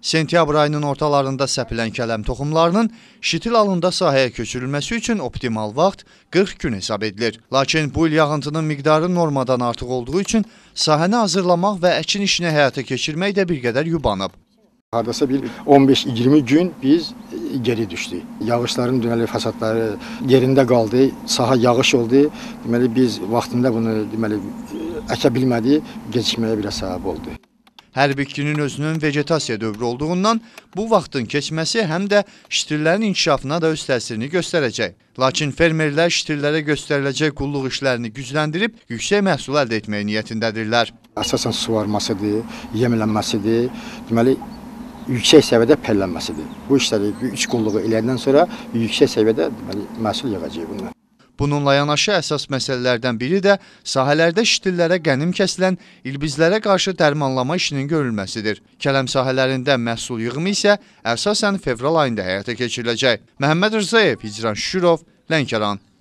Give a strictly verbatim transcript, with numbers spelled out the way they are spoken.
Sentyabr ayının ortalarında səpilən kələm toxumlarının şitil alında sahəyə köçürülməsi üçün optimal vaxt qırx gün hesab edilir. Lakin bu il yağıntının miqdarı normadan artıq olduğu üçün sahəni hazırlamaq və əkin işini həyata keçirmək də bir qədər yubanıb. Hardasa bir on beş iyirmi gün biz geri düşdük. Yağışların deməli fəsadları yerində qaldı, saha yağış oldu. Deməli biz vaxtında bunu deməli əkə bilmədik, gecikməyə biraz səbəb oldu. Hər bitkinin özünün vegetasiya dövrü olduğundan bu vaxtın keçməsi həm də şitirlərin inkişafına da öz təsirini göstərəcək. Lakin fermerlər şitirlərə göstəriləcək qulluq işlərini gücləndirib yüksək məhsul əldə etmək niyyətindədirlər. Əsasən suvarmasıdır, yemlənməsidir, deməli yüksək səviyyədə pəllənməsidir. Bu işləri üç qulluğu eləyəndən sonra yüksək səviyyədə deməli məhsul yığacağıq bundan. Bununla yanaşı əsas məsələlərdən biri də sahələrdə şitillərə qənim kəsilən ilbizlərə qarşı dərmanlama işinin görülməsidir. Kələm sahələrində məhsul yığımı isə əsasən fevral ayında həyata keçiriləcək. Məhəmməd Rzayev, Hicran Şükürov, Lənkəran.